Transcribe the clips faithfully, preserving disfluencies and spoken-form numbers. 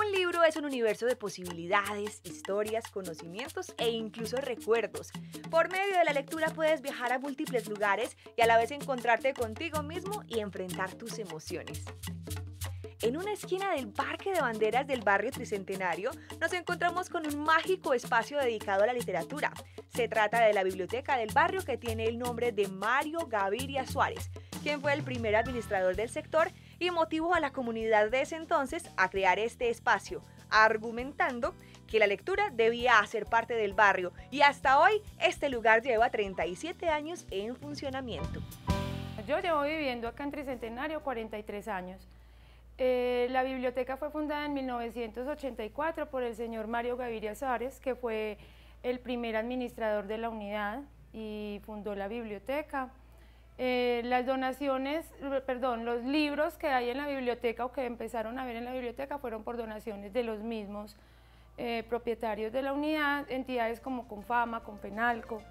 Un libro es un universo de posibilidades, historias, conocimientos e incluso recuerdos. Por medio de la lectura puedes viajar a múltiples lugares y a la vez encontrarte contigo mismo y enfrentar tus emociones. En una esquina del Parque de Banderas del barrio Tricentenario, nos encontramos con un mágico espacio dedicado a la literatura. Se trata de la biblioteca del barrio, que tiene el nombre de Mario Gaviria Suárez, quien fue el primer administrador del sector y motivó a la comunidad de ese entonces a crear este espacio, argumentando que la lectura debía hacer parte del barrio, y hasta hoy este lugar lleva treinta y siete años en funcionamiento. Yo llevo viviendo acá en Tricentenario cuarenta y tres años. Eh, la biblioteca fue fundada en mil novecientos ochenta y cuatro por el señor Mario Gaviria Suárez, que fue el primer administrador de la unidad y fundó la biblioteca. Eh, las donaciones, perdón, los libros que hay en la biblioteca o que empezaron a ver en la biblioteca fueron por donaciones de los mismos eh, propietarios de la unidad, entidades como Confama, Confenalco.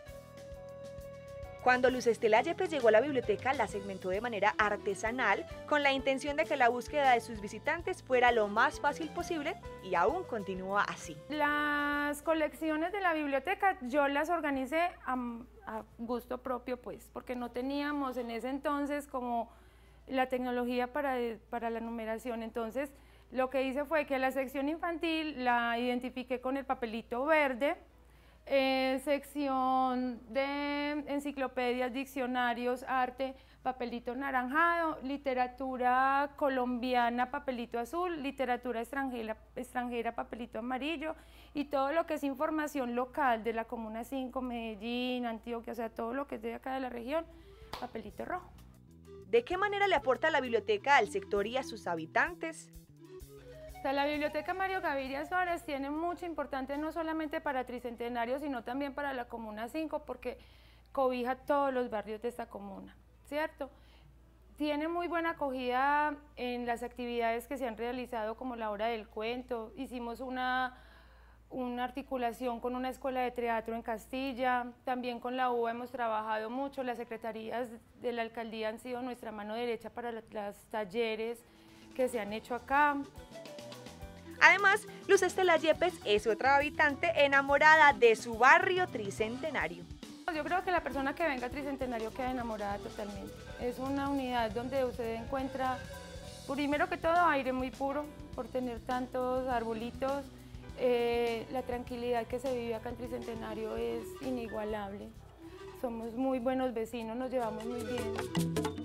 Cuando Luz Estela Yepes llegó a la biblioteca, la segmentó de manera artesanal con la intención de que la búsqueda de sus visitantes fuera lo más fácil posible, y aún continúa así. Las colecciones de la biblioteca yo las organicé a, a gusto propio, pues, porque no teníamos en ese entonces como la tecnología para, para la numeración. Entonces lo que hice fue que la sección infantil la identifiqué con el papelito verde. Eh, sección de enciclopedias, diccionarios, arte, papelito naranjado, literatura colombiana, papelito azul, literatura extranjera, extranjera, papelito amarillo, y todo lo que es información local de la Comuna cinco, Medellín, Antioquia, o sea, todo lo que es de acá de la región, papelito rojo. ¿De qué manera le aporta la biblioteca al sector y a sus habitantes? O sea, la biblioteca Mario Gaviria Suárez tiene mucho importante no solamente para Tricentenario, sino también para la Comuna cinco, porque cobija todos los barrios de esta comuna, ¿cierto? Tiene muy buena acogida en las actividades que se han realizado, como la hora del cuento. Hicimos una, una articulación con una escuela de teatro en Castilla, también con la U B A hemos trabajado mucho, las secretarías de la alcaldía han sido nuestra mano derecha para los talleres que se han hecho acá. Además, Luz Estela Yepes es otra habitante enamorada de su barrio Tricentenario. Yo creo que la persona que venga a Tricentenario queda enamorada totalmente. Es una unidad donde usted encuentra, primero que todo, aire muy puro, por tener tantos arbolitos. Eh, la tranquilidad que se vive acá en Tricentenario es inigualable. Somos muy buenos vecinos, nos llevamos muy bien.